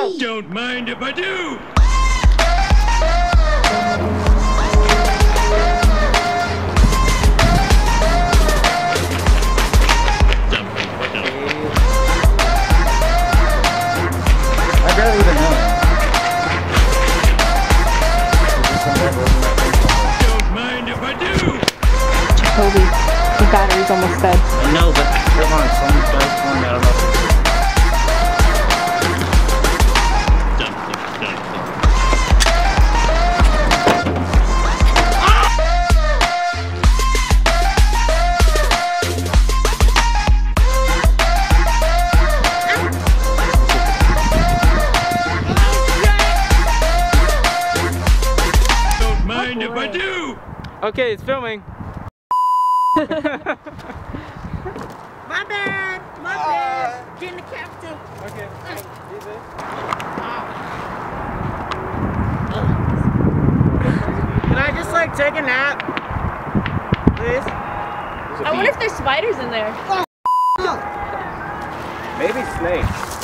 Don't mind if I do! I barely even know it. Don't mind if I do! Toby, the battery's almost dead. I know, but come on, someone tries to me. I don't know. Don't mind if I do! Okay, it's filming. My bad! My bad! Get in the captain! Okay. Can I just like take a nap? Please? I wonder if there's spiders in there. Maybe snakes.